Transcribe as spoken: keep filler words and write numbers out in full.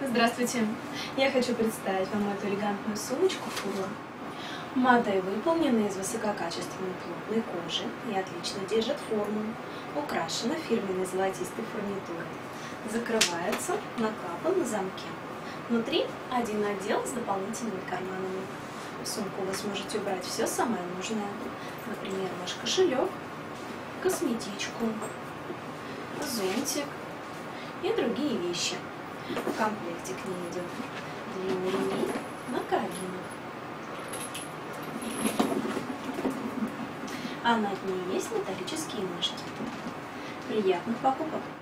Здравствуйте! Я хочу представить вам эту элегантную сумочку Фурла. Матовые выполнены из высококачественной плотной кожи и отлично держат форму. Украшена фирменной золотистой фурнитурой. Закрывается на клапан на замке. Внутри один отдел с дополнительными карманами. В сумку вы сможете убрать все самое нужное. Например, ваш кошелек, косметичку, зонтик и другие вещи. В комплекте к ней идет длинный ремень на карабинах. А над ней есть металлические ножки. Приятных покупок!